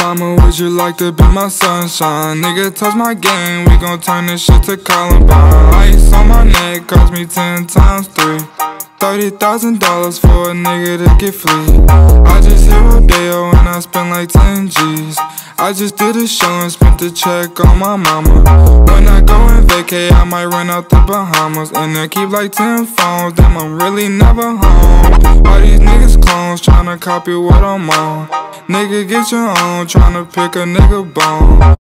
Mama, would you like to be my sunshine? Nigga, touch my game, we gon' turn this shit to Columbine. Ice on my neck cost me 10 times 3. $30,000 for a nigga to get free. I just hit Rodeo and I spent like 10 G's. I just did a show and spent the check on my mama. When I go and vacay, I might run out the Bahamas. And I keep like 10 phones, damn, I'm really never home. All these niggas clones tryna copy what I'm on. Nigga, get your own, tryna pick a nigga bone.